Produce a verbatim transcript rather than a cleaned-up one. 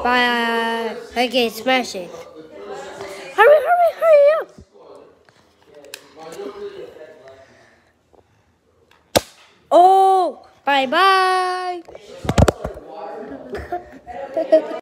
Bye. Okay, smash it. Hurry, hurry, hurry up. Oh, bye bye.